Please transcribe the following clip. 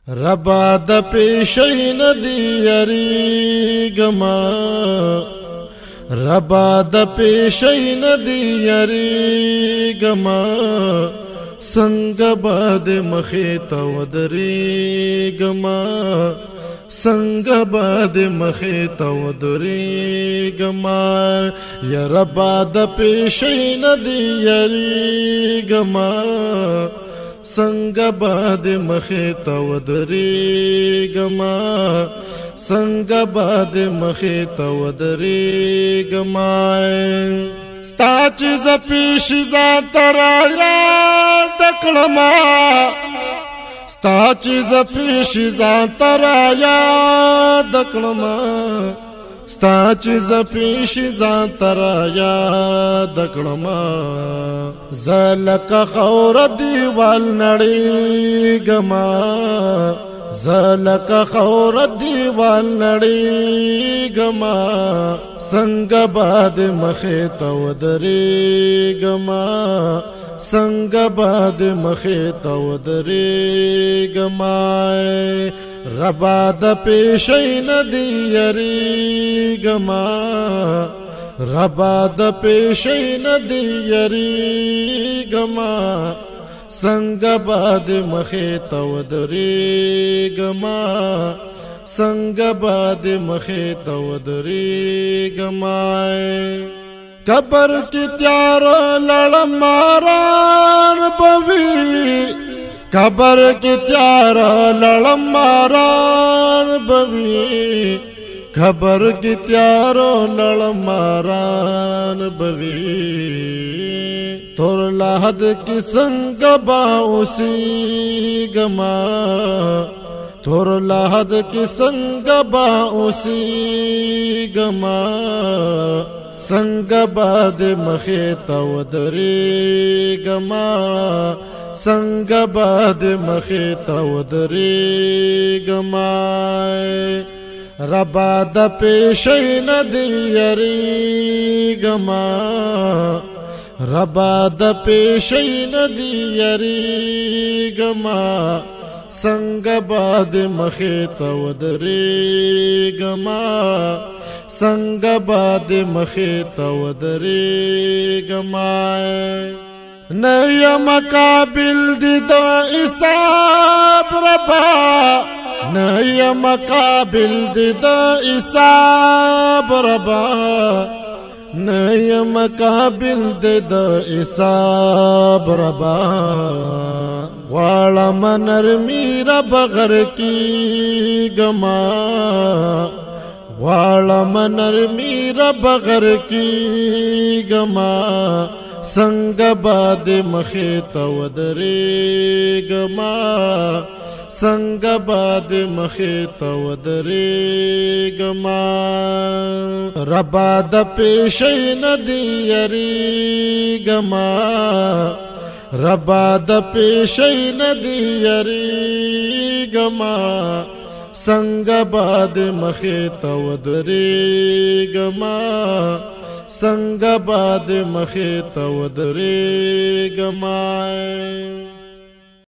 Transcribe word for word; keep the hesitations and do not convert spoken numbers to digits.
ربا د پیشی ندی یریگما ربا د پیشی ندی یریگما سنگ باد مخیط ودریگما سنگ باد مخیط ودریگما یا ربا د پیشی ندی یریگما سنگ باد مخیط ودریگما سنگ باد مخیط ودریگما ستا چیز پیش ذات را یاد کړما ستا چیز پیش ذات را یاد کړما ستا چیز پیش ذات را یاد کړما زلک خور دیوال نړیګما زلک خور دیوال نړیګما سنگ باد مخیط ودریگما سنگ باد مخیط ودریگما ربا د پیشی ندی یریگما ربا د پیشی ندی یریگما سنگ باد مخیط ودریگما سنگ باد مخیط ودریگما قبر کی تیار لړماران بوي قبر کی تیار لړماران بوي قبر کی تیار لړماران بوي تور لحد کی سنگ با اسی گما تور لحد کی سنگ با اسی گما سنگ باد مخیط ودریگما سنگ باد مخیط ودریگما ربا د پیشی ندی یریگما ربا د پیشی ندی یریگما سنگ باد مخیط ودریگما سنگ باد مخیط ودریگما نیم قابل دی دا حساب ربا نیم قابل دی دا حساب ربا نیم قابل دی دا حساب ربا غوالم نرمی رب غر کی گما غوالم نرمی رب غر کی گما سنگ باد مخیط ودریگما سنگ باد مخیط ودریگما ربا د پیشی ندی یریگما ربا د پیشی ندی یریگما سنگ باد مخیط ودریگما سنگ باد مخیط ودریگما